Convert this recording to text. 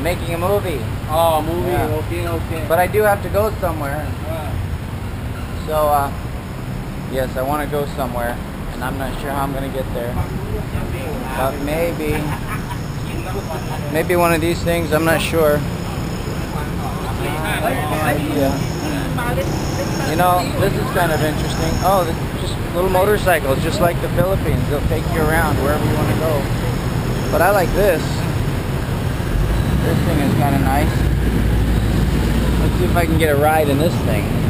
making a movie. Oh, movie. Yeah. Okay, okay. But I do have to go somewhere. So, yes, I want to go somewhere, and I'm not sure how I'm going to get there. But maybe one of these things, I'm not sure. You know, this is kind of interesting. Oh, this is just little motorcycles, just like the Philippines. They'll take you around wherever you want to go. But I like this. This thing is kind of nice. Let's see if I can get a ride in this thing.